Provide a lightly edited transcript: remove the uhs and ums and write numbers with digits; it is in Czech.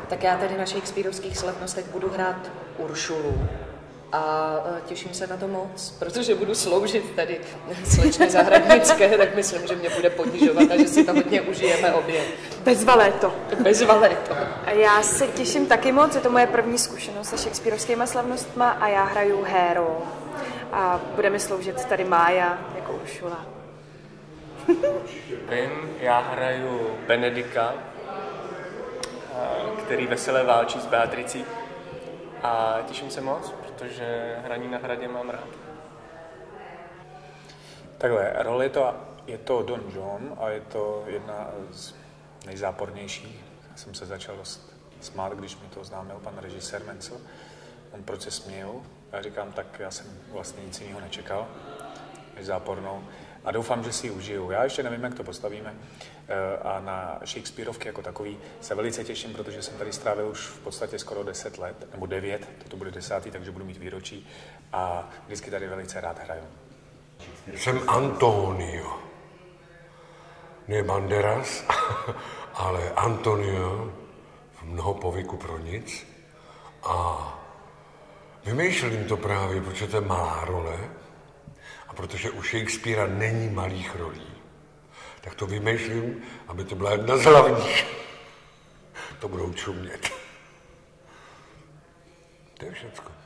Tak já tady na Shakespearovských slavnostech budu hrát Uršulu. A těším se na to moc, protože budu sloužit tady slečně Zahradnické, tak myslím, že mě bude ponižovat a že si to hodně užijeme obě. Bez valéto. Bez valéto. A já se těším taky moc, je to moje první zkušenost se Shakespearovskými slavnostma a já hraju Héro. A bude mi sloužit tady Mája jako Uršula. Já hraju Benedika, který vesele válčí s Beatricí. A těším se moc, protože hraní na hradě mám rád. Takhle, role je to Don John a je to jedna z nejzápornějších. Já jsem se začal dost smát, když mi to oznámil pan režisér Mencel. On proč se smějou? Já říkám, tak já jsem vlastně nic jiného nečekal, než zápornou. A doufám, že si ji užiju. Já ještě nevím, jak to postavíme. A na Shakespearovky jako takový se velice těším, protože jsem tady strávil už v podstatě skoro 10 let, nebo 9, to bude 10., takže budu mít výročí a vždycky tady velice rád hraju. Jsem Antonio. Ne Banderas, ale Antonio v mnoho povyku pro nic. A vymýšlím to právě, protože to je malá role a protože u Shakespearea není malých rolí. Tak to vymýšlím, aby to byla jedna z hlavních. To budou čumět. To je všecko.